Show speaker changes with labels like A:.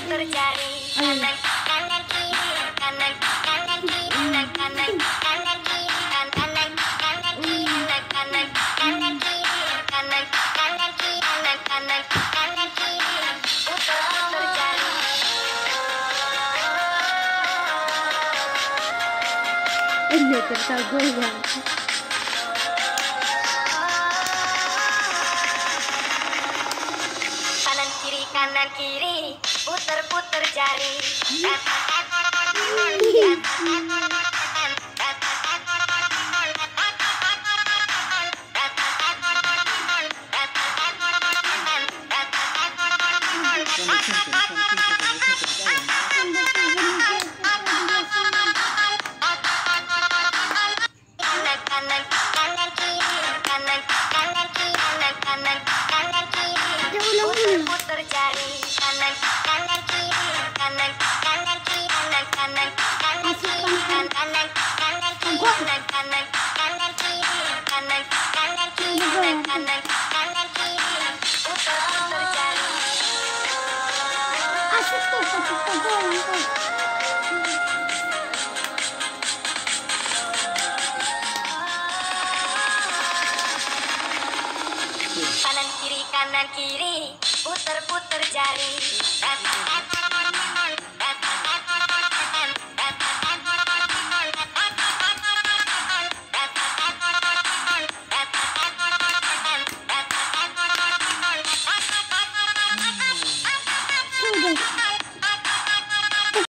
A: putar jari kanan kanan kiri kanan kanan kiri kanan kanan kanan kiri kanan kanan kiri kanan kanan kiri kanan kanan kiri kanan kanan kanan kiri putar putar jari.
B: Ini tergoyang.
A: Kanan kiri puter-puter jari. Kanan kiri kanan kanan kiri kanan kanan kanan kiri puter-puter jari. Kanan kanan kiri kanan kanan kiri kanan kanan kanan kiri kanan kanan kiri kanan